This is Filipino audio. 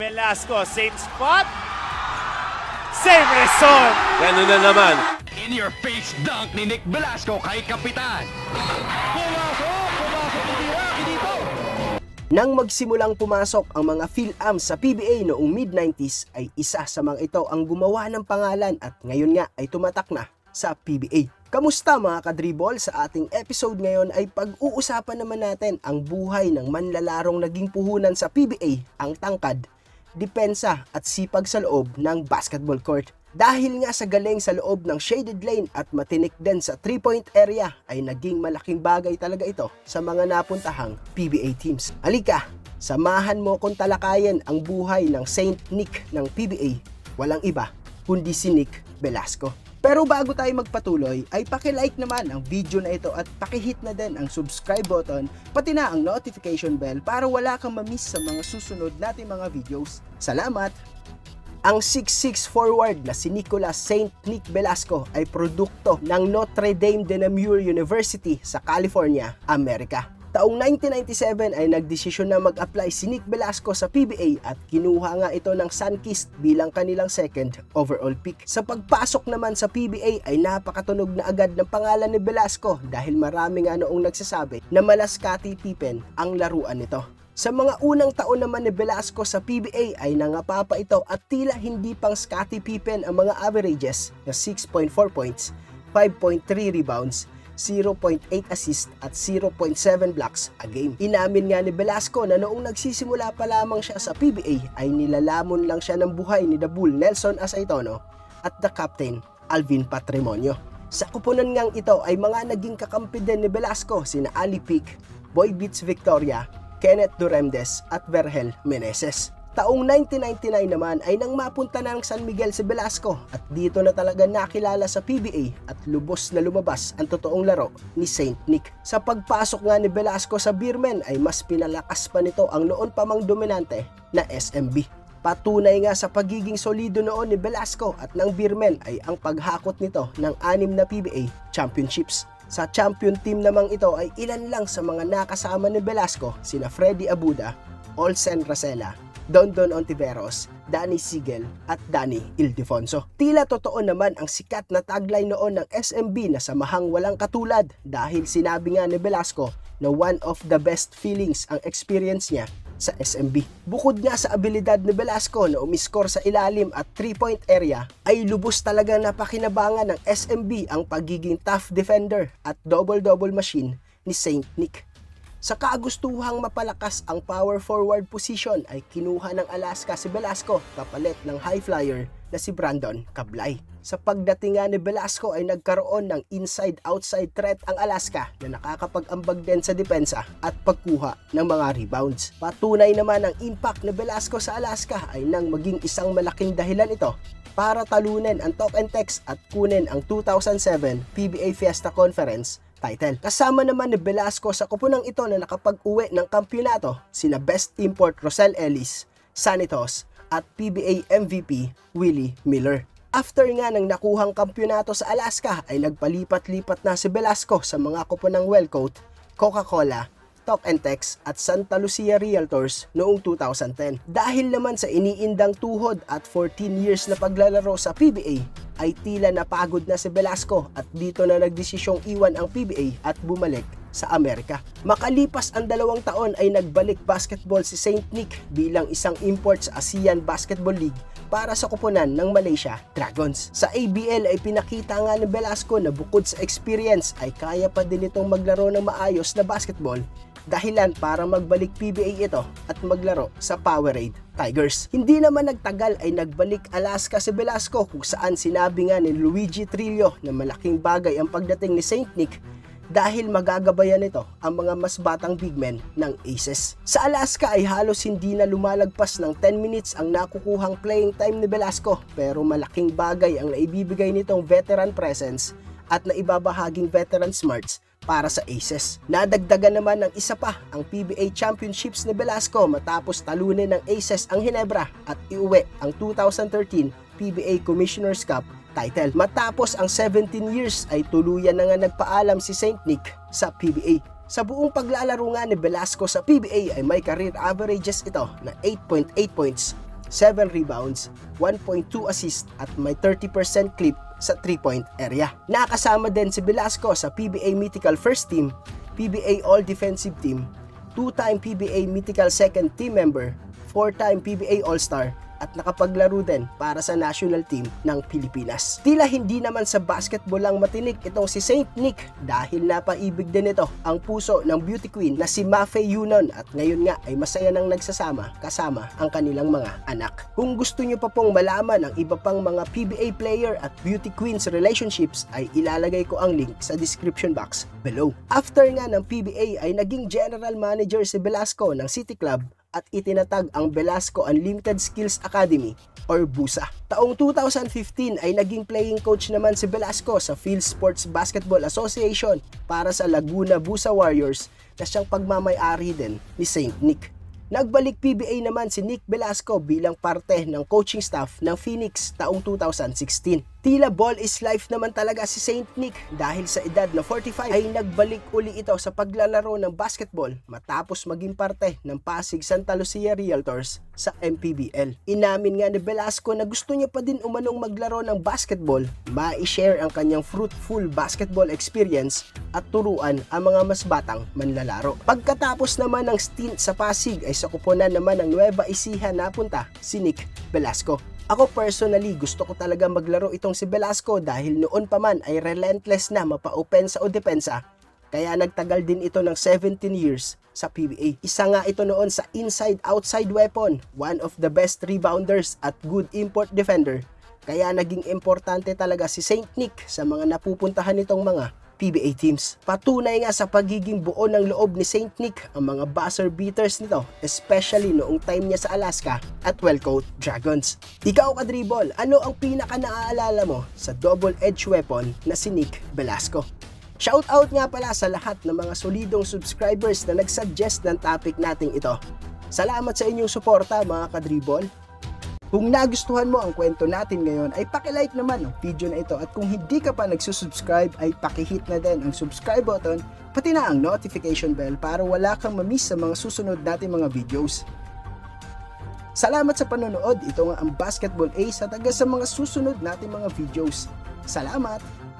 Velasco, same spot. Same result. Ganun na naman. In your face dunk ni Nick Velasco kay Kapitan. Nang magsimulang pumasok ang mga Phil-Am sa PBA noong mid-90s ay isa sa mga ito ang gumawa ng pangalan at ngayon nga ay tumatak na sa PBA. Kamusta mga kadribol? Sa ating episode ngayon ay pag-uusapan naman natin ang buhay ng manlalarong naging puhunan sa PBA, ang tangkad, depensa at sipag sa loob ng basketball court. Dahil nga sa galing sa loob ng shaded lane at matinik din sa 3-point area ay naging malaking bagay talaga ito sa mga napuntahang PBA teams. Halika, samahan mo kung talakayin ang buhay ng Saint Nick ng PBA. Walang iba kundi si Nick Velasco. Pero bago tayo magpatuloy ay paki-like naman ang video na ito at paki-hit na din ang subscribe button pati na ang notification bell para wala kang ma-miss sa mga susunod nating mga videos. Salamat! Ang 6'6 forward na si Nicolas Saint Nick Velasco ay produkto ng Notre Dame de Namur University sa California, Amerika. Taong 1997 ay nagdesisyon na mag-apply si Nick Velasco sa PBA at kinuha nga ito ng Sunkist bilang kanilang second overall pick. Sa pagpasok naman sa PBA ay napakatunog na agad ng pangalan ni Velasco dahil marami nga noong nagsasabi na mala Scottie Pippen ang laruan nito. Sa mga unang taon naman ni Velasco sa PBA ay nangapapa ito at tila hindi pang Scottie Pippen ang mga averages na 6.4 points, 5.3 rebounds, 0.8 assist at 0.7 blocks a game. Inamin nga ni Velasco na noong nagsisimula pa lamang siya sa PBA ay nilalamon lang siya ng buhay ni The Bull Nelson Asaitono at the captain Alvin Patrimonio. Sa kupunan ngang ito ay mga naging kakampi din ni Velasco sina Ali Pic, Boy Beats Victoria, Kenneth Duremdes at Vergel Meneses. Taong 1999 naman ay nang mapunta na ng San Miguel si Velasco at dito na talaga nakilala sa PBA at lubos na lumabas ang totoong laro ni Saint Nick. Sa pagpasok nga ni Velasco sa Beermen ay mas pinalakas pa nito ang noon pa mang dominante na SMB. Patunay nga sa pagiging solido noon ni Velasco at ng Beermen ay ang paghakot nito ng 6 na PBA championships. Sa champion team namang ito ay ilan lang sa mga nakasama ni Velasco sina Freddy Abuda, Olsen Racela, Dondon Ontiveros, Danny Sigel at Danny Ildefonso. Tila totoo naman ang sikat na tagline noon ng SMB na samahang walang katulad dahil sinabi nga ni Velasco na one of the best feelings ang experience niya sa SMB. Bukod nga sa abilidad ni Velasco na umiskor sa ilalim at 3-point area, ay lubos talaga napakinabangan ng SMB ang pagiging tough defender at double-double machine ni Saint Nick. Sa kagustuhang mapalakas ang power forward position ay kinuha ng Alaska si Velasco kapalit ng high flyer na si Brandon Cablay. Sa pagdating nga ni Velasco ay nagkaroon ng inside-outside threat ang Alaska na nakakapag-ambag din sa depensa at pagkuha ng mga rebounds. Patunay naman ang impact ni Velasco sa Alaska ay nang maging isang malaking dahilan ito para talunin ang Talk and Text at kunin ang 2007 PBA Fiesta Conference title. Kasama naman ni Velasco sa kupunang ito na nakapag-uwi ng kampyonato sina Best Import Rosel Ellis, Sanitos at PBA MVP Willie Miller. After nga ng nakuhang kampyonato sa Alaska ay nagpalipat-lipat na si Velasco sa mga kupunang Wellcoat, Coca-Cola, Talk and Text at Santa Lucia Realtors noong 2010. Dahil naman sa iniindang tuhod at 14 years na paglalaro sa PBA, ay tila napagod na si Velasco at dito na nagdesisyong iwan ang PBA at bumalik sa Amerika. Makalipas ang 2 taon ay nagbalik basketball si Saint Nick bilang isang import sa ASEAN Basketball League para sa kupunan ng Malaysia Dragons. Sa ABL ay pinakita nga ni Velasco na bukod sa experience ay kaya pa din itong maglaro ng maayos na basketball, dahilan para magbalik PBA ito at maglaro sa Powerade Tigers. Hindi naman nagtagal ay nagbalik Alaska si Velasco kung saan sinabi nga ni Luigi Trillo na malaking bagay ang pagdating ni Saint Nick dahil magagabayan nito ang mga mas batang big men ng Aces. Sa Alaska ay halos hindi na lumalagpas ng 10 minutes ang nakukuhang playing time ni Velasco pero malaking bagay ang naibibigay nitong veteran presence at naibabahaging veteran smarts para sa Aces. Nadagdagan naman ng isa pa ang PBA Championships ni Velasco matapos talunin ng Aces ang Ginebra at iuwi ang 2013 PBA Commissioner's Cup title. Matapos ang 17 years ay tuluyan na nga nagpaalam si Saint Nick sa PBA. Sa buong paglalaro nga ni Velasco sa PBA ay may career averages ito na 8.8 points, 7 rebounds, 1.2 assist at may 30% clip sa 3-point area. Nakasama din si Velasco sa PBA Mythical First Team, PBA All-Defensive Team, 2-time PBA Mythical Second Team Member, 4-time PBA All-Star, at nakapaglaro din para sa national team ng Pilipinas. Tila hindi naman sa basketball lang matinik itong si Saint Nick dahil napaibig din ito ang puso ng beauty queen na si Mafe Yunon at ngayon nga ay masaya nang nagsasama kasama ang kanilang mga anak. Kung gusto nyo pa pong malaman ang iba pang mga PBA player at beauty queens relationships ay ilalagay ko ang link sa description box below. After nga ng PBA ay naging general manager si Velasco ng City Club at itinatag ang Velasco Unlimited Skills Academy or BUSA. Taong 2015 ay naging playing coach naman si Velasco sa Field Sports Basketball Association para sa Laguna Busa Warriors na siyang pagmamay-ari din ni Saint Nick. Nagbalik PBA naman si Nick Velasco bilang parte ng coaching staff ng Phoenix taong 2016. Tila ball is life naman talaga si Saint Nick dahil sa edad na 45 ay nagbalik uli ito sa paglalaro ng basketball matapos maging parte ng Pasig Santa Lucia Realtors sa MPBL. Inamin nga ni Velasco na gusto niya pa din umanong maglaro ng basketball, ma-share ang kanyang fruitful basketball experience at turuan ang mga mas batang manlalaro. Pagkatapos naman ng stint sa Pasig ay sa kuponan naman ng Nueva Ecija napunta si Nick Velasco. Ako personally, gusto ko talaga maglaro itong si Velasco dahil noon pa man ay relentless na mapa-opensa o depensa, kaya nagtagal din ito ng 17 years sa PBA. Isa nga ito noon sa inside-outside weapon, one of the best rebounders at good import defender, kaya naging importante talaga si Saint Nick sa mga napupuntahan nitong mga PBA teams. Patunay nga sa pagiging buo ng loob ni Saint Nick ang mga buzzer beaters nito, especially noong time niya sa Alaska at Wellcoat Dragons. Ikaw Kadribol, ano ang pinaka naaalala mo sa double-edged weapon na si Nick Velasco? Shoutout nga pala sa lahat ng mga solidong subscribers na nagsuggest ng topic nating ito. Salamat sa inyong suporta mga Kadribol. Kung nagustuhan mo ang kwento natin ngayon ay paki-like naman ang video na ito at kung hindi ka pa nagsusubscribe ay paki-hit na din ang subscribe button pati na ang notification bell para wala kang mamiss sa mga susunod nating mga videos. Salamat sa panonood, ito nga ang Basketball Ace at hanggang sa mga susunod nating mga videos. Salamat!